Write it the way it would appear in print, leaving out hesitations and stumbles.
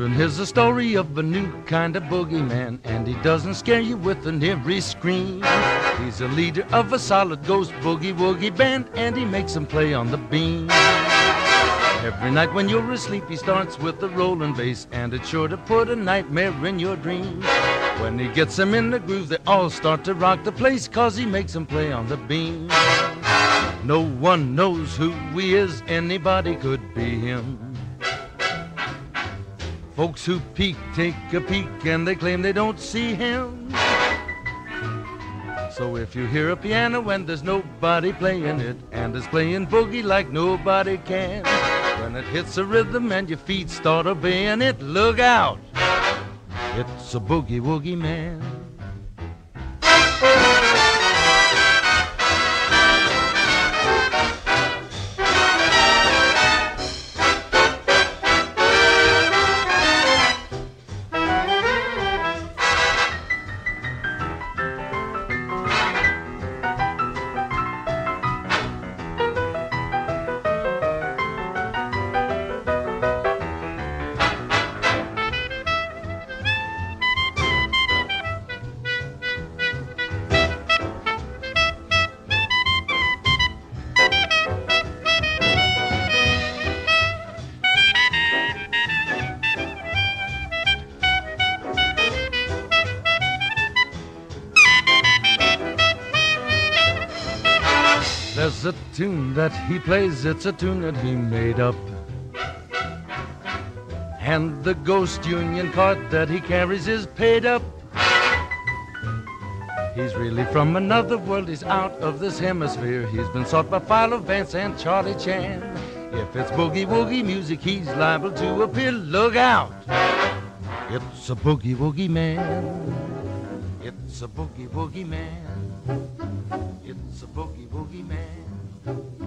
Children, here's the story of a new kind of boogeyman, and he doesn't scare you with an eerie scream. He's a leader of a solid ghost boogie woogie band, and he makes them play on the beam. Every night when you're asleep, he starts with a rolling bass, and it's sure to put a nightmare in your dream. When he gets them in the groove, they all start to rock the place, 'cause he makes them play on the beam. No one knows who he is, anybody could be him. Folks who peek take a peek, and they claim they don't see him. So if you hear a piano and there's nobody playing it, and it's playing boogie like nobody can, when it hits a rhythm and your feet start obeying it, look out, it's a boogie woogie man. There's a tune that he plays, it's a tune that he made up. And the ghost union card that he carries is paid up. He's really from another world, he's out of this hemisphere. He's been sought by Philo Vance and Charlie Chan. If it's boogie woogie music, he's liable to appear. Look out, it's a boogie woogie man. It's a boogie woogie man. It's a boogie woogie man.